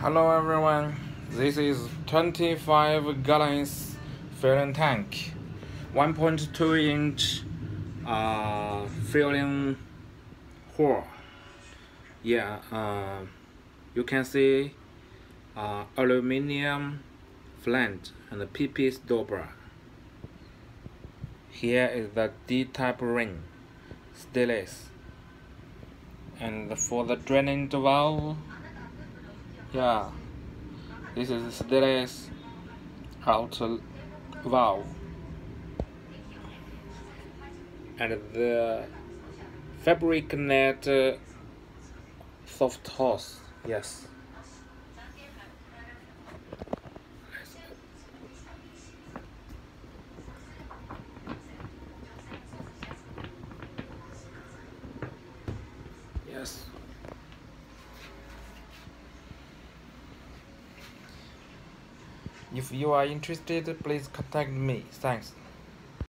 Hello everyone, this is 25 gallons filling tank, 1.2 inch filling hole. You can see aluminium flange and the PP stopper. Here is the D-type ring, stainless, and for the drainage valve, this is stainless out valve, and the fabric net soft hose. Yes. Yes. If you are interested, please contact me. Thanks.